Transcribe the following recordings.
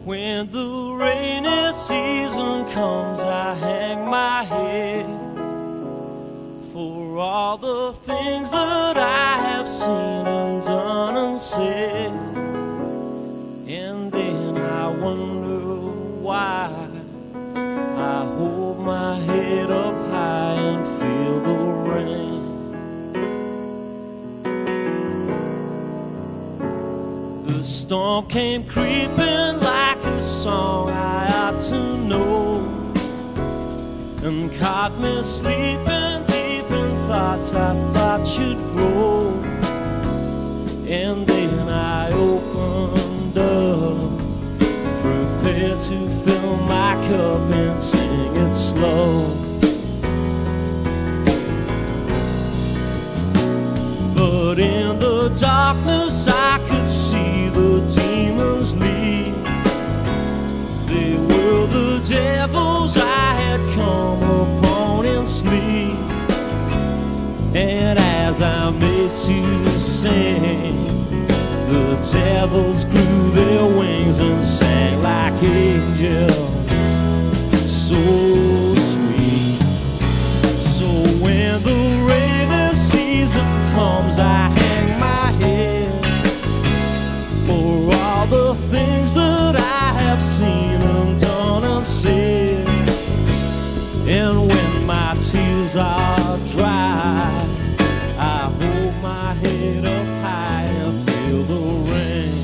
When the rainy season comes, I hang my head for all the things that I have seen and done and said. And then I wonder why I hold my head up high and feel the rain. The storm came creeping like a song I ought to know, and caught me sleeping deep in thoughts I thought should grow. And then I opened up, prepared to fill my cup and sing it slow. But in the darkness I could see the demons leave. They were the devils I had come upon in sleep. And as I made to sing, the devils grew their wings and sang like angels, so sweet. So when the rainy season comes, I hang my head for all the things that I have seen and done and said. And when my tears are dry, I hold my head up high and feel the rain.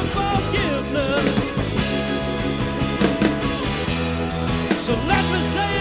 So let me say